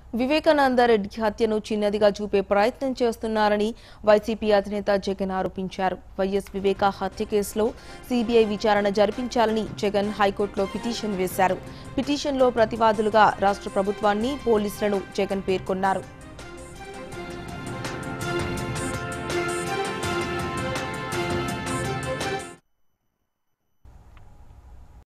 వివేకానంద రెడ్డి హత్యను చిన్నదిగా చూపే ప్రయత్నం చేస్తున్నారని వైసీపీ అధినేత జగన్ ఆరోపించారు. వైఎస్ వివేక హత్య కేసులో సీబీఐ విచారణ జరిపించాలని జగన్ హైకోర్టులో పిటిషన్ వేశారు. పిటిషన్లో ప్రతివాదులుగా రాష్ట్ర ప్రభుత్వాన్ని, పోలీసులను జగన్ పేర్కొన్నారు.